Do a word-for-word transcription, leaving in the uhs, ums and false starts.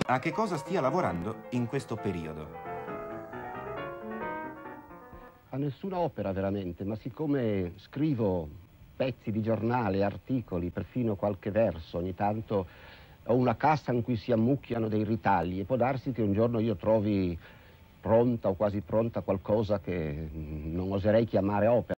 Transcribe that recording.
a che cosa stia lavorando in questo periodo. A nessuna opera veramente, ma siccome scrivo pezzi di giornale, articoli, perfino qualche verso, ogni tanto ho una cassa in cui si ammucchiano dei ritagli e può darsi che un giorno io trovi pronta o quasi pronta qualcosa che non oserei chiamare opera.